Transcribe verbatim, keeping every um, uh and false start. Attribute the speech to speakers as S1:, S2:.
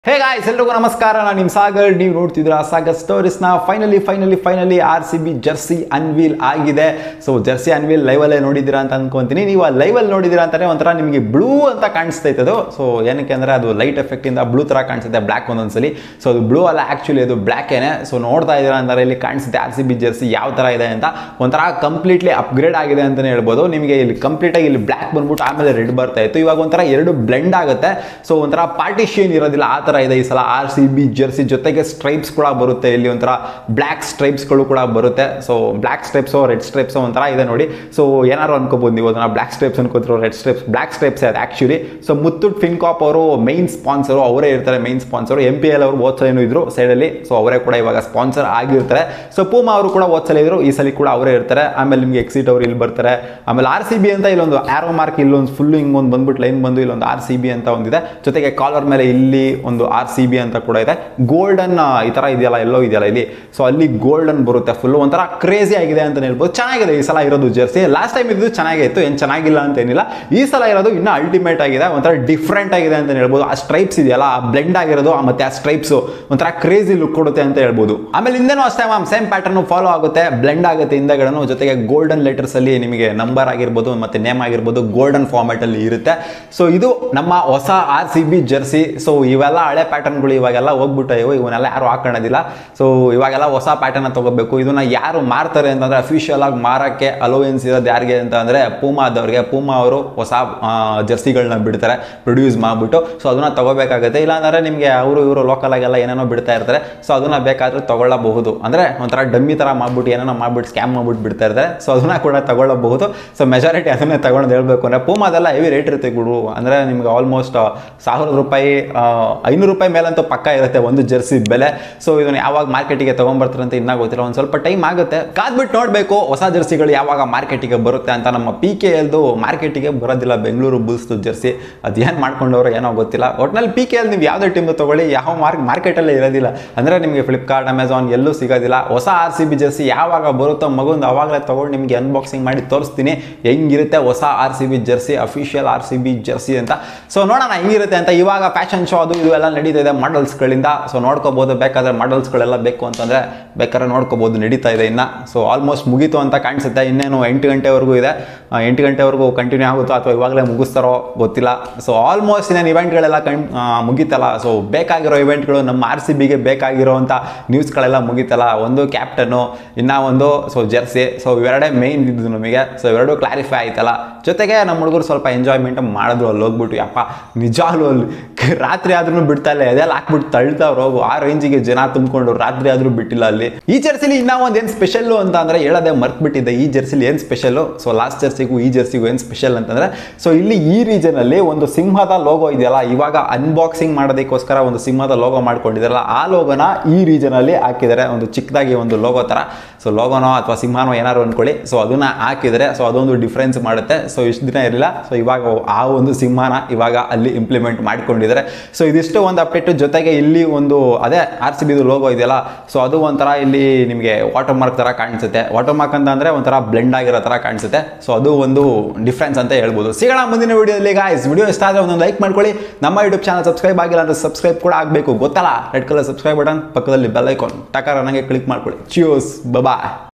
S1: Hey guys, ಎಲ್ರಿಗೂ ನಮಸ್ಕಾರ. ನಾನು ನಿಮ್ಮ ಸಾಗರ್. ನೀವು ನೋಡ್ತಿದ್ದೀರಾ ಸಾಗರ್ ಸ್ಟೋರೀಸ್ನ. Finally finally finally R C B jersey unveil ಆಗಿದೆ. ಸೊ ಜರ್ಸಿ ಅನ್ವೀಲ್ ಲೈವಲ್ಲೇ ನೋಡಿದ್ದೀರಾ ಅಂತ ಅನ್ಕೊಂತೀನಿ. ನೀವು ಆ ಲೈವಲ್ಲಿ ನೋಡಿದ್ದೀರಾ ಅಂತಾನೆ ಒಂಥರ ನಿಮಗೆ ಬ್ಲೂ ಅಂತ ಕಾಣಿಸ್ತೈತೆ ಅದು. ಸೊ ಏನಕ್ಕೆ ಅಂದರೆ ಅದು ಲೈಟ್ ಎಫೆಕ್ಟಿಂದ ಬ್ಲೂ ಥರ ಕಾಣಿಸುತ್ತೆ, ಬ್ಲ್ಯಾಕ್ ಒಂದೊಂದ್ಸಲಿ. ಸೊ ಅದು ಬ್ಲೂ ಅಲ್ಲ, ಆ್ಯಕ್ಚುಲಿ ಅದು ಬ್ಲ್ಯಾಕೇನೆ. ಸೊ ನೋಡ್ತಾ ಇದ್ದೀರಾ ಅಂದರೆ ಇಲ್ಲಿ ಕಾಣಿಸುತ್ತೆ ಆರ್ ಸಿ ಬಿ ಜರ್ಸಿ ಯಾವ ಥರ ಇದೆ ಅಂತ. ಒಂಥರ ಕಂಪ್ಲೀಟ್ಲಿ ಅಪ್ಗ್ರೇಡ್ ಆಗಿದೆ ಅಂತಲೇ ಹೇಳ್ಬೋದು. ನಿಮಗೆ ಇಲ್ಲಿ ಕಂಪ್ಲೀಟಾಗಿ ಇಲ್ಲಿ ಬ್ಲ್ಯಾಕ್ ಬಂದ್ಬಿಟ್ಟು ಆಮೇಲೆ ರೆಡ್ ಬರ್ತಾ ಇತ್ತು. ಇವಾಗ ಒಂಥರ ಎರಡು ಬ್ಲೆಂಡ್ ಆಗುತ್ತೆ. ಸೊ ಒಂಥರ ಪಾರ್ಟಿಷಿಯನ್ ಇರೋದಿಲ್ಲ, ಆ ಥರ ಇದೆ ಈ ಸಲ ಆರ್ ಸಿ ಬಿ ಜರ್ಸಿ. ಜೊತೆಗೆ ಸ್ಟ್ರೈಪ್ಸ್ ಕೂಡ ಬರುತ್ತೆ, ಇಲ್ಲಿ ಒಂಥರ ಬ್ಲ್ಯಾಕ್ ಸ್ಟ್ರೈಪ್ಸ್ಗಳು ಕೂಡ ಬರುತ್ತೆ. So black stripes red stripes ಒಂಥರ ಇದೆ ನೋಡಿ. ಸೊ ಏನಾರು ಅನ್ಕೋಬಹುದು ನೀವು ಅದನ್ನ ಬ್ಲ್ಯಾಕ್ ಸ್ಟ್ರೈಪ್ಸ್ ಅನ್ಕೋತಿರೋ ರೆಡ್ ಸ್ಟ್ರೈಪ್ಸ್, ಬ್ಲ್ಯಾಕ್ ಸ್ಟ್ರೈಪ್ಸ್ ಅದು ಆಕ್ಚುಲಿ. ಸೊ ಮುತ್ತೂಟ್ ಫಿನ್ಕಾಪ್ ಅವರು ಮೈನ್ ಸ್ಪಾನ್ಸರು, ಅವರೇ ಇರ್ತಾರೆ main sponsor. M P L ಅವರು ಓದ್ಸಲ ಏನು ಇದ್ರು ಸೈಡಲ್ಲಿ, ಸೊ ಅವರೇ ಕೂಡ ಇವಾಗ ಸ್ಪಾನ್ಸರ್ ಆಗಿರ್ತಾರೆ. ಸೊ ಪೂಮಾ ಅವರು ಕೂಡ ಓದ್ಸಲ ಇದ್ರು, ಈ ಸಲ ಕೂಡ ಅವರೇ ಇರ್ತಾರೆ. ಆಮೇಲೆ ನಿಮಗೆ ಎಕ್ಸಿಟ್ ಅವರು ಇಲ್ಲಿ ಬರ್ತಾರೆ. ಆಮೇಲೆ ಆರ್ ಸಿ ಬಿ ಅಂತ ಇಲ್ಲೊಂದು ಆರೋ ಮಾರ್ಕ್ ಇಲ್ಲೊಂದು ಫುಲ್ ಹಿಂಗ್ ಒಂದು ಬಂದ್ಬಿಟ್ಟು ಲೈನ್ ಬಂದು ಇಲ್ಲೊಂದು ಆರ್ ಸಿ ಬಿ ಅಂತ ಒಂದಿದೆ. ಜೊತೆಗೆ ಕಾಲರ್ ಮೇಲೆ ಇಲ್ಲಿ ಒಂದು ಆರ್ ಸಿ ಬಿ ಅಂತ ಕೂಡ ಇದೆ. ಗೋಲ್ಡನ್ ಈ ತರ ಇದೆಯಲ್ಲ, ಎಲ್ಲೋ ಇದೆಯಲ್ಲ ಇಲ್ಲಿ, ಸೊ ಅಲ್ಲಿ ಗೋಲ್ಡನ್ ಬರುತ್ತೆ. ಫುಲ್ ಒಂಥರ ಕ್ರೇಜಿ ಆಗಿದೆ ಅಂತ ಹೇಳ್ಬೋದು. ಚೆನ್ನಾಗಿದೆ ಈ ಸಲ ಇರೋದು ಜರ್ಸಿ. ಲಾಸ್ಟ್ ಟೈಮ್ ಇದ್ದು ಚೆನ್ನಾಗಿತ್ತು, ಏನ್ ಚೆನ್ನಾಗಿಲ್ಲ ಅಂತ ಏನಿಲ್ಲ. ಈ ಸಲ ಇರೋದು ಇನ್ನೂ ಅಲ್ಟಿಮೇಟ್ ಆಗಿದೆ, ಒಂಥರ ಡಿಫ್ರೆಂಟ್ ಆಗಿದೆ ಅಂತ ಹೇಳ್ಬೋದು. ಆ ಸ್ಟ್ರೈಪ್ಸ್ ಇದೆಯಲ್ಲ, ಆ ಬ್ಲೆಂಡ್ ಆಗಿರೋದು ಮತ್ತೆ ಆ ಸ್ಟ್ರೈಪ್ಸ್ ಒಂಥರ ಕ್ರೇಜಿ ಲುಕ್ ಕೊಡುತ್ತೆ ಅಂತ ಹೇಳ್ಬೋದು. ಆಮೇಲೆ ಹಿಂದೆನೂ ಅಷ್ಟೇ ಮ್ಯಾಮ್ ಸೇಮ್ ಪ್ಯಾಟರ್ನ್ ಫಾಲೋ ಆಗುತ್ತೆ, ಬ್ಲೆಂಡ್ ಆಗುತ್ತೆ ಹಿಂದೆಗಡೆನು. ಜೊತೆಗೆ ಗೋಲ್ಡನ್ ಲೆಟರ್ಸ್ ಅಲ್ಲಿ ನಿಮಗೆ ನಂಬರ್ ಆಗಿರ್ಬೋದು ಮತ್ತೆ ನೇಮ್ ಆಗಿರ್ಬೋದು ಗೋಲ್ಡನ್ ಫಾರ್ಮ್ಯಾಟ್ ಅಲ್ಲಿ ಇರುತ್ತೆ. ಸೊ ಇದು ನಮ್ಮ ಹೊಸ R C B jersey. So ಇವೆಲ್ಲ ಹಳೆ ಪ್ಯಾಟರ್ನ್ಗಳು ಇವಾಗೆಲ್ಲ ಹೋಗ್ಬಿಟ್ಟು ಇವನ್ನೆಲ್ಲ ಯಾರು ಹಾಕೊಳ್ಳೋದಿಲ್ಲ. ಸೊ ಇವಾಗೆಲ್ಲ ಹೊಸ ಪ್ಯಾಟರ್ನ್ ತಗೋಬೇಕು. ಇದನ್ನ ಯಾರು ಮಾರ್ತಾರೆ ಅಂತಂದ್ರೆ ಅಫಿಷಿಯಲ್ ಆಗಿ ಮಾರಕ್ಕೆ ಅಲೋವೆನ್ಸ್ ಇರೋದು ಯಾರಿಗೆ ಅಂತ ಅಂದ್ರೆ ಪೂಮಾ ಆದವ್ರಿಗೆ. ಪೂಮಾ ಅವರು ಹೊಸ ಜರ್ಸಿಗಳನ್ನ ಬಿಡ್ತಾರೆ ಪ್ರೊಡ್ಯೂಸ್ ಮಾಡ್ಬಿಟ್ಟು. ಸೊ ಅದನ್ನ ತಗೋಬೇಕಾಗುತ್ತೆ. ಇಲ್ಲಾಂದ್ರೆ ನಿಮಗೆ ಅವರು ಇವರು ಲೋಕಲ್ ಆಗೆಲ್ಲ ಏನೇನೋ ಬಿಡ್ತಾ ಇರ್ತಾರೆ. ಸೊ ಅದನ್ನ ಬೇಕಾದ್ರೆ ತಗೊಳ್ಳಬಹುದು. ಅಂದ್ರೆ ಒಂಥರ ಡಮ್ಮಿ ತರ ಮಾಡ್ಬಿಟ್ಟು ಏನೇನೋ ಮಾಡ್ಬಿಟ್ಟು ಸ್ಕ್ಯಾಮ್ ಮಾಡ್ಬಿಟ್ಟು ಬಿಡ್ತಾ ಇರ್ತಾರೆ. ಸೊ ಅದನ್ನ ಕೂಡ ತಗೊಳ್ಳಬಹುದು. ಸೊ ಮೆಜಾರಿಟಿ ಅದನ್ನೇ ತಗೊಂಡು ಹೇಳ್ಬೇಕು ಅಂದ್ರೆ ಪೂಮಾದೆಲ್ಲ ಹೆವಿ ರೇಟ್ ಇರುತ್ತೆ ಗುರು. ಅಂದ್ರೆ ನಿಮ್ಗೆ ಆಲ್ಮೋಸ್ಟ್ ಸಾವಿರದ ರೂಪಾಯಿ ಐನೂರು ರೂಪಾಯಿ ಮೇಲಂತೂ ಪಕ್ಕ ಇರುತ್ತೆ ಒಂದು ಜರ್ಸಿ ಬೆಲೆ. ಸೊ ಇದನ್ನ ಯಾವಾಗ ಮಾರ್ಕೆಟಿಗೆ ತಗೊಂಡ್ಬರ್ತಾರೆ ಅಂತ ಇನ್ನೂ ಗೊತ್ತಿಲ್ಲ, ಒಂದು ಸ್ವಲ್ಪ ಟೈಮ್ ಆಗುತ್ತೆ, ಕಾದ್ಬಿಟ್ಟು ನೋಡಬೇಕು ಹೊಸ ಜರ್ಸಿಗಳು ಯಾವಾಗ ಮಾರ್ಕೆಟಿಗೆ ಬರುತ್ತೆ ಅಂತ. ನಮ್ಮ ಪಿ ಕೆ ಎಲ್ದು ಮಾರ್ಕೆಟಿಗೆ ಬರೋದಿಲ್ಲ, ಬೆಂಗಳೂರು ಬುಲ್ಸ್ ಜರ್ಸಿ. ಅದೇನು ಮಾಡ್ಕೊಂಡವ್ರು ಏನೋ ಗೊತ್ತಿಲ್ಲ. ಒಟ್ಟಿನಲ್ಲಿ ಪಿ ಕೆ ಎಲ್ ನೀವು ಯಾವುದೇ ಟೀಮ್ ತಗೊಳ್ಳಿ, ಯಾವ ಮಾರ್ಕ್ ಮಾರ್ಕೆಟಲ್ಲೇ ಇರೋದಿಲ್ಲ. ಅಂದರೆ ನಿಮಗೆ ಫ್ಲಿಪ್ಕಾರ್ಟ್ ಅಮೆಝಾನ್ ಎಲ್ಲೂ ಸಿಗೋದಿಲ್ಲ. ಹೊಸ ಆರ್ ಸಿ ಬಿ ಜರ್ಸಿ ಯಾವಾಗ ಬರುತ್ತೋ ಮಗುಂದು ಅವಾಗಲೇ ತಗೊಂಡು ನಿಮಗೆ ಅನ್ಬಾಕ್ಸಿಂಗ್ ಮಾಡಿ ತೋರಿಸ್ತೀನಿ ಹೆಂಗಿರುತ್ತೆ ಹೊಸ R C B jersey, official R C B jersey ಅಂತ. ಸೊ ನೋಡೋಣ ಹೆಂಗಿರುತ್ತೆ ಅಂತ. ಇವಾಗ ಫ್ಯಾಷನ್ ಶೋ ಅದು ಇದು ಎಲ್ಲ ನಡೀತಾ ಇದೆ ಮಾಡಲ್ಸ್ಗಳಿಂದ. ಸೊ ನೋಡ್ಕೋಬಹುದು, ಬೇಕಾದ್ರೆ ಮಾಡಲ್ಸ್ಗಳೆಲ್ಲ ಬೇಕು ಅಂತಂದ್ರೆ ಬೇಕಾದ್ರೆ ನೋಡ್ಕೋಬಹುದು, ನಡೀತಾ ಇದೆ ಇನ್ನ. ಸೊ ಆಲ್ಮೋಸ್ಟ್ ಮುಗೀತು ಅಂತ ಕಾಣಿಸುತ್ತೆ. ಇನ್ನೇನು ಎಂಟು ಗಂಟೆವರೆಗೂ ಇದೆ. ಎಂಟು ಗಂಟೆವರೆಗೂ ಕಂಟಿನ್ಯೂ ಆಗುತ್ತೋ ಅಥವಾ ಇವಾಗಲೇ ಮುಗಿಸ್ತಾರೋ ಗೊತ್ತಿಲ್ಲ. ಸೊ ಆಲ್ಮೋಸ್ಟ್ ಇನ್ನೇನು ಇವೆಂಟ್ಗಳೆಲ್ಲ ಕಣ್ ಮುಗಿತಲ್ಲ. ಸೊ ಬೇಕಾಗಿರೋ ಇವೆಂಟ್ಗಳು, ನಮ್ಮ ಆರ್ ಸಿ ಬಿಗೆ ಬೇಕಾಗಿರೋವಂಥ ನ್ಯೂಸ್ಗಳೆಲ್ಲ ಮುಗಿತಲ್ಲ. ಒಂದು ಕ್ಯಾಪ್ಟನ್ನು, ಇನ್ನ ಒಂದು ಸೊ ಜರ್ಸಿ. ಸೊ ಇವೆರಡೇ ಮೇಯ್ನ್ ಇದ್ದು ನಮಗೆ. ಸೊ ಇವೆರಡು ಕ್ಲಾರಿಫೈ ಆಯ್ತಲ್ಲ. ಜೊತೆಗೆ ನಮ್ಮ ಹುಡುಗರು ಸ್ವಲ್ಪ ಎಂಜಾಯ್ಮೆಂಟ್ ಮಾಡಿದ್ರು ಅಲ್ಲಿ ಹೋಗ್ಬಿಟ್ಟು. ಯಪ್ಪ ನಿಜಾಲು ಅಲ್ಲಿ ರಾತ್ರಿ ಆದ್ರೂ ಬಿಡ್ತಾ ಇಲ್ಲ, ಅದೆಲ್ಲ ಹಾಕ್ಬಿಟ್ಟು ತಳ್ತಾವ್ರು ಹೋಗು. ಆ ರೇಂಜಿಗೆ ಜನ ತುಂಬಿಕೊಂಡು ರಾತ್ರಿ ಆದ್ರೂ ಬಿಟ್ಟಿಲ್ಲ ಅಲ್ಲಿ. ಈ ಜರ್ಸಿಲಿ ಇನ್ನ ಒಂದ್ ಏನ್ ಸ್ಪೆಷಲ್ ಅಂತ ಅಂದ್ರೆ ಹೇಳೋದೇ ಮರ್ತ್ ಬಿಟ್ಟಿದ್ದೆ. ಈ ಜರ್ಸಿಲಿ ಏನ್ ಸ್ಪೆಷಲ್, ಸೊ ಲಾಸ್ಟ್ ಜರ್ಸಿಗೂ ಈ ಜರ್ಸಿಗೂ ಏನ್ ಸ್ಪೆಷಲ್ ಅಂತಂದ್ರೆ, ಸೊ ಇಲ್ಲಿ ಈ ರೀಜನ್ ಅಲ್ಲಿ ಒಂದು ಸಿಂಹದ ಲೋಗೋ ಇದೆಯಲ್ಲ, ಇವಾಗ ಅನ್ಬಾಕ್ಸಿಂಗ್ ಮಾಡೋದಕ್ಕೋಸ್ಕರ ಒಂದು ಸಿಂಹದ ಲೋಗೋ ಮಾಡ್ಕೊಂಡಿದಾರಲ್ಲ, ಆ ಲೋಗೋನ ಈ ರೀಜನ್ ಅಲ್ಲಿ ಹಾಕಿದ್ದಾರೆ. ಒಂದು ಚಿಕ್ಕದಾಗಿ ಒಂದು ಲೋಗೋ ತರ. ಸೊ ಲೋಗೋನೋ ಅಥವಾ ಸಿಂಹನೋ ಏನಾರು ಅನ್ಕೊಳ್ಳಿ. ಸೊ ಅದನ್ನ ಹಾಕಿದರೆ ಸೊ ಅದೊಂದು ಡಿಫ್ರೆನ್ಸ್ ಮಾಡುತ್ತೆ. ಸೊ ಇಷ್ಟು ದಿನ ಇರಲಿಲ್ಲ. ಸೊ ಇವಾಗ ಆ ಒಂದು ಸಿಂಹನ ಇವಾಗ ಅಲ್ಲಿ ಇಂಪ್ಲಿಮೆಂಟ್ ಮಾಡ್ಕೊಂಡಿದ್ದಾರೆ. ಸೊ ಇದಿಷ್ಟು ಒಂದು ಅಪ್ಡೇಟ್. ಜೊತೆಗೆ ಇಲ್ಲಿ ಒಂದು ಅದೇ ಆರ್ ಸಿ ಬಿದು ಲೋಗೋ ಇದೆಯಲ್ಲ, ಸೊ ಅದು ಒಂಥರ ಇಲ್ಲಿ ನಿಮಗೆ ವಾಟರ್ ಮಾರ್ಕ್ ತರ ಕಾಣಿಸುತ್ತೆ. ವಾಟರ್ ಮಾರ್ಕ್ ಅಂತ ಅಂದ್ರೆ ಒಂಥರ ಬ್ಲೆಂಡ್ ಆಗಿರೋ ತರ ಕಾಣಿಸುತ್ತೆ. ಸೊ ಅದು ಒಂದು ಡಿಫ್ರೆನ್ಸ್ ಅಂತ ಹೇಳ್ಬೋದು. ಸಿಗೋಣ ಮುಂದಿನ ವಿಡಿಯೋದಲ್ಲಿ ಗಾಯ್ಸ್. ವಿಡಿಯೋ ಇಷ್ಟ ಆದ್ರೆ ಒಂದೊಂದು ಲೈಕ್ ಮಾಡ್ಕೊಳ್ಳಿ. ನಮ್ಮ ಯೂಟ್ಯೂಬ್ ಚಾನಲ್ ಸಬ್ಸ್ಕ್ರೈಬ್ ಆಗಿಲ್ಲ ಅಂದ್ರೆ ಸಬ್ಸ್ಕ್ರೈಬ್ ಕೂಡ ಆಗಬೇಕು, ಗೊತ್ತಲ್ಲ, ರೆಡ್ ಕಲರ್ ಸಬ್ಸ್ಕ್ರೈಬ್ ಬಟನ್ ಪಕ್ಕದಲ್ಲಿ ಬೆಲ್ ಐಕಾನ್ ಟಕಾರ ನನಗೆ ಕ್ಲಿಕ್ ಮಾಡ್ಕೊಳ್ಳಿ. ಚಿಯರ್ಸ್, ಬಾಯ್.